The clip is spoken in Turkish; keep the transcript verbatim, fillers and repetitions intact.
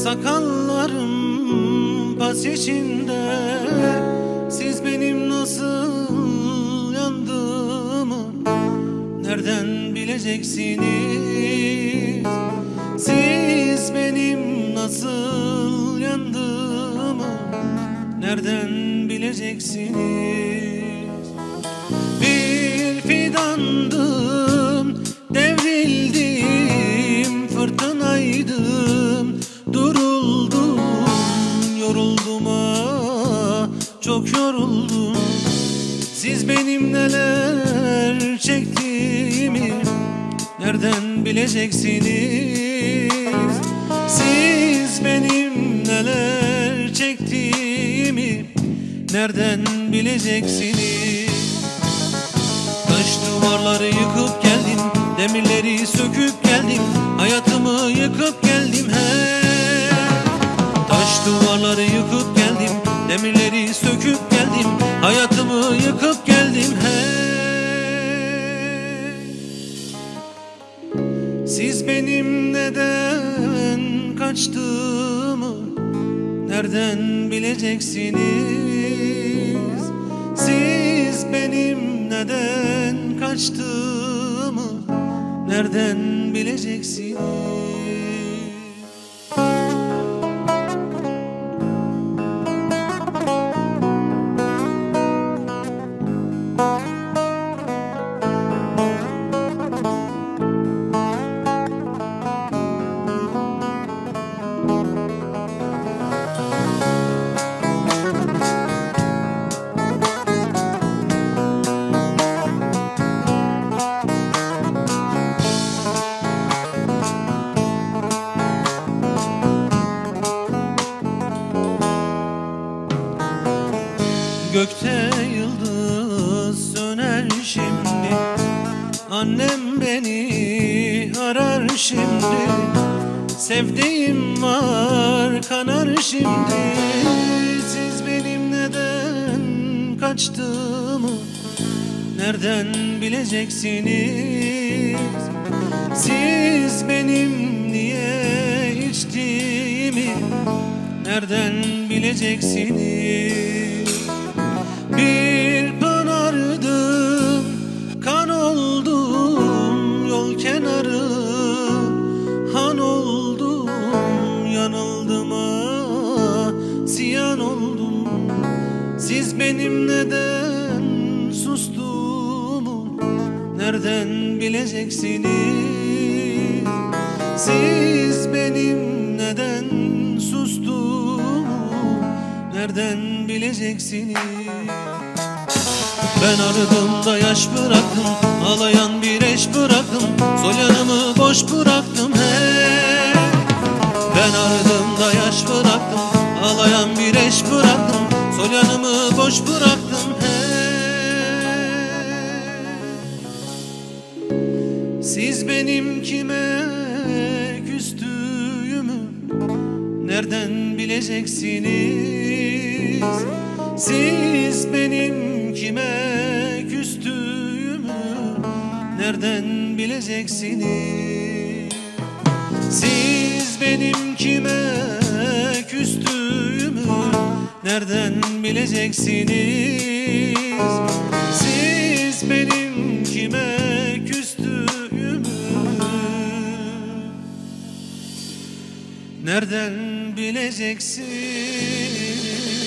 Sakallarım pas içinde, siz benim nasıl yandığımı nereden bileceksiniz? Siz benim nasıl yandığımı nereden bileceksiniz? Bir fidandım, devrildim, fırtınaydım, duruldum, yoruldum ah, çok yoruldum. Siz benim neler çektiğimi nereden bileceksiniz? Siz benim neler çektiğimi nereden bileceksiniz? Taş duvarları yıkıp geldim, demirleri söküp geldim, hayatımı yıkıp geldim he. Taş duvarları yıkıp geldim, demirleri söküp geldim, hayatımı yıkıp geldim he. Siz benim neden kaçtığımı nereden bileceksiniz? Siz benim neden kaçtığımı nereden bileceksiniz? Gökte yıldız söner şimdi, annem beni arar şimdi. Sevdiğim var kanar şimdi. Siz benim neden kaçtığımı nereden bileceksiniz? Siz benim niye içtiğimi nereden bileceksiniz? Bir pınardım, kan oldum, yol kenarı han oldum, yanıldım ah, ziyan oldum. Siz benim neden sustuğumu nereden bileceksiniz? Siz benim neden sustuğumu nereden bileceksiniz? Ben aradım da yaş bıraktım, ağlayan bir eş bıraktım, sol yanımı boş bıraktım he. Ben aradım da yaş bıraktım, ağlayan bir eş bıraktım, sol yanımı boş bıraktım he. Siz benim kime küstüğümü nereden bileceksiniz? Siz benim kime küstüğümü nereden bileceksiniz? Siz benim kime küstüğümü nereden bileceksiniz? Siz benim kime küstüğümü nereden bileceksiniz?